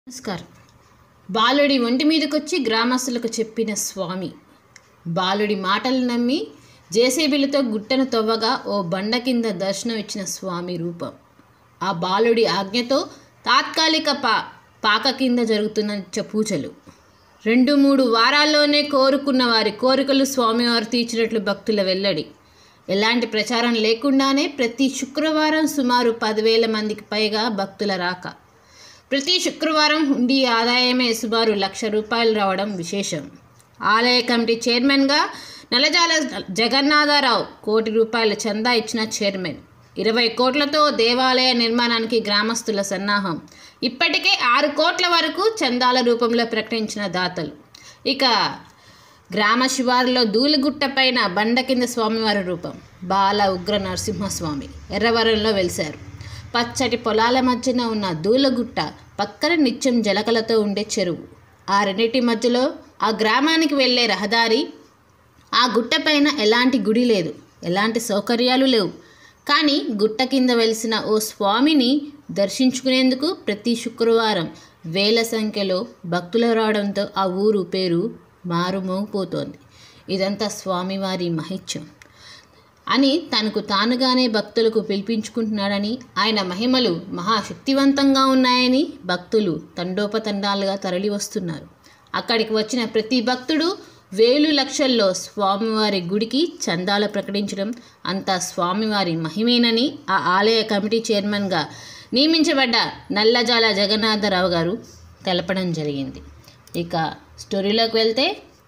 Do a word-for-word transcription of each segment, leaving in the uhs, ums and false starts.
నమస్కారం. బాలుడి ఒంటి మీదకొచ్చి గ్రామస్తులకు చెప్పిన స్వామి. బాలుడి మాటలు నమ్మి జేసీబీలతో గుట్టను తవ్వగా ఓ బండ కింద దర్శనం ఇచ్చిన స్వామి రూపం. ఆ బాలుడి ఆజ్ఞతో తాత్కాలిక పా పాక కింద జరుగుతున్న పూజలు. రెండు మూడు వారాల్లోనే కోరుకున్న వారి కోరికలు స్వామివారు తీర్చినట్లు భక్తుల వెల్లడి. ఎలాంటి ప్రచారం లేకుండానే ప్రతి శుక్రవారం సుమారు పదివేల మందికి పైగా భక్తుల రాక. ప్రతి శుక్రవారం హుండీ ఆదాయమే సుమారు లక్ష రూపాయలు రావడం విశేషం. ఆలయ కమిటీ చైర్మన్గా నల్లజాల జగన్నాథరావు కోటి రూపాయల చందా ఇచ్చిన చైర్మన్. ఇరవై కోట్లతో దేవాలయ నిర్మాణానికి గ్రామస్తుల సన్నాహం. ఇప్పటికే ఆరు కోట్ల వరకు చందాల రూపంలో ప్రకటించిన దాతలు. ఇక గ్రామ శివారులో ధూళిగుట్ట పైన బండ కింద స్వామివారి రూపం. బాల ఉగ్ర నరసింహస్వామి ఎర్రవరంలో వెలిశారు. పచ్చటి పొలాల మధ్యన ఉన్న ధూళగుట్ట పక్కన నిత్యం జలకలతో ఉండే చెరువు. ఆ రెండింటి మధ్యలో ఆ గ్రామానికి వెళ్ళే రహదారి. ఆ గుట్ట పైన ఎలాంటి గుడి లేదు, ఎలాంటి సౌకర్యాలు లేవు. కానీ గుట్ట కింద వెలిసిన ఓ స్వామిని దర్శించుకునేందుకు ప్రతి శుక్రవారం వేల సంఖ్యలో భక్తులు రావడంతో ఆ ఊరు పేరు మారుమోగిపోతోంది. ఇదంతా స్వామివారి మహిత్యం అని తనకు తానుగానే భక్తులకు పిలిపించుకుంటున్నాడని, ఆయన మహిమలు మహాశక్తివంతంగా ఉన్నాయని భక్తులు తండోపతండాలుగా తరలి వస్తున్నారు. అక్కడికి వచ్చిన ప్రతి భక్తుడు వేలు లక్షల్లో స్వామివారి గుడికి చందాలు ప్రకటించడం అంతా స్వామివారి మహిమేనని ఆ ఆలయ కమిటీ చైర్మన్గా నియమించబడ్డ నల్లజాల జగన్నాథరావు గారు తెలపడం జరిగింది. ఇక స్టోరీలోకి వెళ్తే,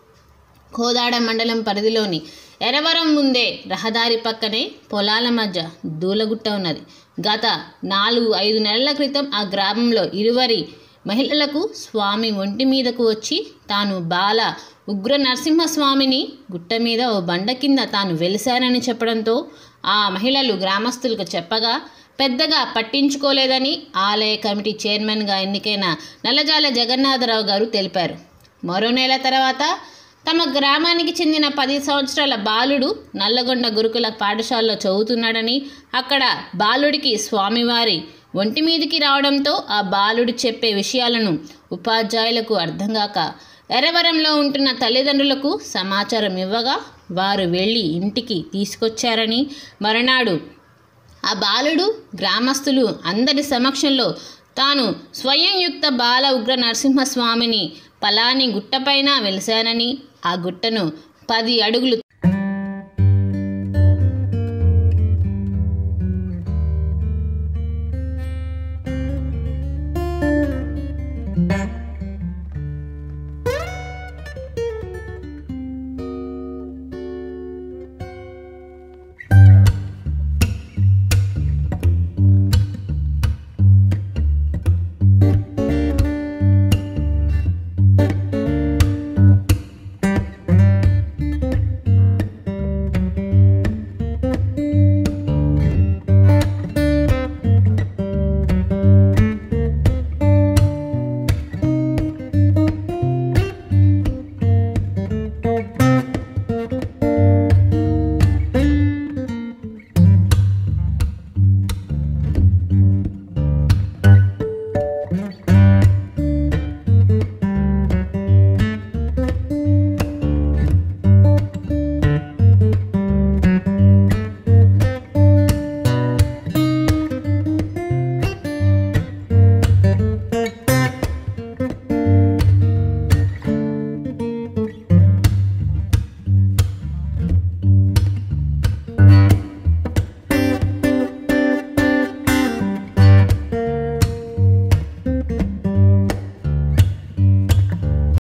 కోదాడ మండలం పరిధిలోని ఎర్రవరం ముందే రహదారి పక్కనే పొలాల మధ్య ధూళగుట్ట ఉన్నది. గత నాలుగు ఐదు నెలల క్రితం ఆ గ్రామంలో ఇరువరి మహిళలకు స్వామి ఒంటి మీదకు వచ్చి తాను బాల ఉగ్ర నరసింహస్వామిని గుట్ట మీద ఓ బండ కింద తాను వెలిశానని చెప్పడంతో ఆ మహిళలు గ్రామస్తులకు చెప్పగా పెద్దగా పట్టించుకోలేదని ఆలయ కమిటీ చైర్మన్గా ఎన్నికైన నల్లజాల జగన్నాథరావు గారు తెలిపారు. మరో నెల తర్వాత తమ గ్రామానికి చెందిన పది సంవత్సరాల బాలుడు నల్లగొండ గురుకుల పాఠశాలలో చదువుతున్నాడని, అక్కడ బాలుడికి స్వామివారి ఒంటి మీదికి రావడంతో ఆ బాలుడు చెప్పే విషయాలను ఉపాధ్యాయులకు అర్థం కాక ఎర్రవరంలో ఉంటున్న తల్లిదండ్రులకు సమాచారం ఇవ్వగా వారు వెళ్ళి ఇంటికి తీసుకొచ్చారని, మరునాడు ఆ బాలుడు గ్రామస్తులు అందరి సమక్షంలో తాను స్వయం యుక్త బాల ఉగ్ర నరసింహస్వామిని పలాని గుట్టపైన వెలిశానని, ఆ గుట్టను పది అడుగులు